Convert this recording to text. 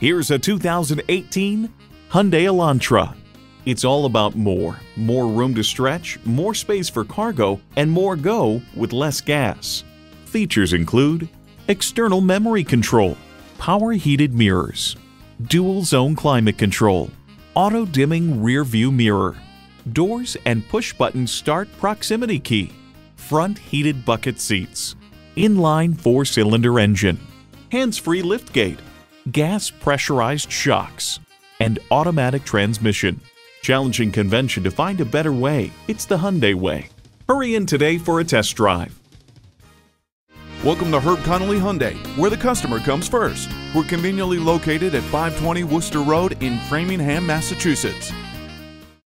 Here's a 2018 Hyundai Elantra. It's all about more room to stretch, more space for cargo, and more go with less gas. Features include external memory control, power heated mirrors, dual zone climate control, auto dimming rear view mirror, doors and push button start proximity key, front heated bucket seats, inline 4-cylinder engine, hands-free liftgate, gas pressurized shocks, and automatic transmission. Challenging convention to find a better way. It's the Hyundai way. Hurry in today for a test drive. Welcome to Connolly Hyundai, where the customer comes first. We're conveniently located at 520 Worcester Road in Framingham, Massachusetts.